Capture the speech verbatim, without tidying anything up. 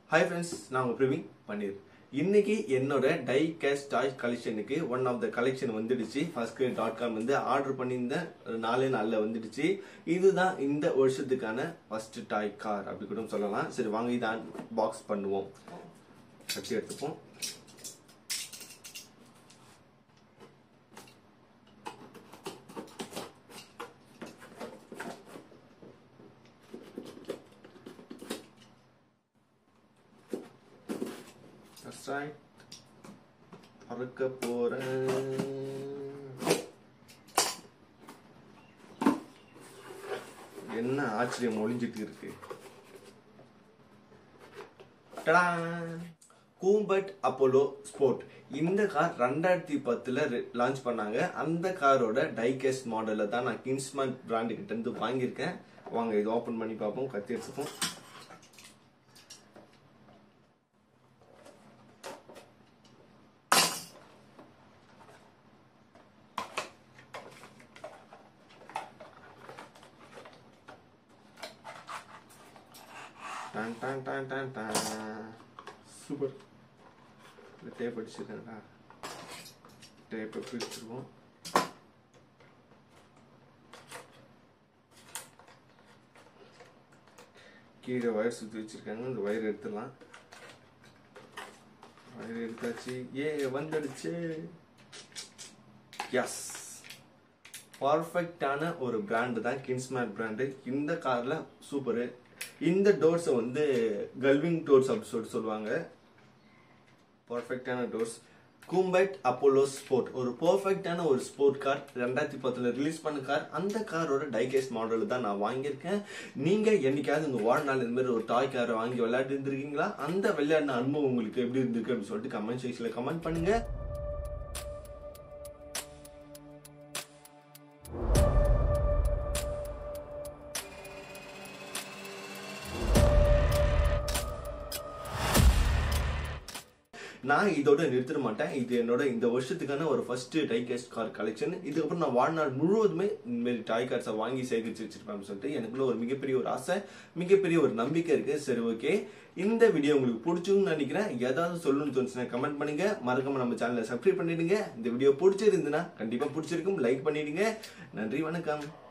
Hi friends, நான் உங்க Praveen Panneer. இன்னைக்கு என்னோட டை கேஸ்ட் டாய் கலெக்ஷனுக்கு ஒன் ஆஃப் த கலெக்ஷன் வந்துடுச்சு. ஃபர்ஸ்ட் டாட் காம் வந்து ஆர்டர் பண்ணியிருந்தேன். நாலே நாளில் வந்துடுச்சு. இதுதான் இந்த வருஷத்துக்கான ஃபர்ஸ்ட் டாய் கார் அப்படி கூட சொல்லலாம். சரி வாங்க இதை பாக்ஸ் பண்ணுவோம். கட்டி எடுத்துப்போம். That's right. பறக்க போறேன். என்ன ஆச்சரியம் ஒளிஞ்சிட்டு இருக்கு. கூம்பட் அப்போலோ ஸ்போர்ட் இந்த கார் ரெண்டாயிரத்தி பத்துல லான்ச் பண்ணாங்க. அந்த காரோட டைகேஸ்ட் மாடல்ல தான் நான் கின்ஸ்மார்ட் பிராண்டு கிட்ட இருந்து வாங்கியிருக்கேன். வாங்க இது ஓபன் பண்ணி பார்ப்போம். கத்தி எடுத்துப்போம். Tan tan tan tan tan. Super. The tape அடிச்சிருக்கேன்டா. டேப் பிரிச்சிருவோம். கீழே வயர் சுத்தி வச்சிருக்காங்க. இந்த வயர் எடுத்துடலாம். வயர் எடுத்தாச்சு. ஏ வந்துடுச்சு. எஸ். பர்ஃபெக்டான ஒரு பிராண்ட் தான் கின்ஸ்மார்ட் பிராண்டு. இந்த கார்ல சூப்பர். இந்த டோர்ஸ் வந்து கல்விங் டோர்ஸ் அப்படி சொல்லிட்டு சொல்லுவாங்க. பர்ஃபெக்டான டோர்ஸ். கூம்பட் அப்போலோ ஸ்போர்ட் ஒரு பர்ஃபெக்டான ஒரு ஸ்போர்ட் கார். ரெண்டாயிரத்தி பத்துல ரிலீஸ் பண்ண கார். அந்த காரோட டைகேஸ்ட் மாடல் தான் நான் வாங்கியிருக்கேன். நீங்க என்னைக்காவது உங்க வாழ்நாள் இந்த மாதிரி ஒரு டாய் காரை வாங்கி விளையாட்டு இருந்திருக்கீங்களா? அந்த விளையாடின அனுபவம் உங்களுக்கு எப்படி இருந்திருக்கு அப்படின்னு சொல்லிட்டு கமெண்ட் செக்ஷன்ல கமெண்ட் பண்ணுங்க. நான் இதோட நிறுத்திட மாட்டேன். இது என்னோட இந்த வருஷத்துக்கான ஒரு ஃபர்ஸ்ட் டைகேஸ்ட் கார் கலெக்ஷன். இதுக்கப்புறம் நான் வாழ்நாள் முழுவதுமே இந்த மாதிரி டாய் கார்ஸை வாங்கி சேகரிச்சு வச்சிருப்பேன் சொல்லிட்டு எனக்குள்ள ஒரு மிகப்பெரிய ஒரு ஆசை, மிகப்பெரிய ஒரு நம்பிக்கை இருக்கு. சரி ஓகே, இந்த வீடியோ உங்களுக்கு பிடிச்சுன்னு நினைக்கிறேன். ஏதாவது சொல்லணும்னு தோணுச்சுன்னா கமெண்ட் பண்ணுங்க. மறக்காம நம்ம சேனலை சப்ஸ்கிரைப் பண்ணிடுங்க. இந்த வீடியோ பிடிச்சிருந்துன்னா கண்டிப்பா பிடிச்சிருக்கும். லைக் பண்ணிடுங்க. நன்றி, வணக்கம்.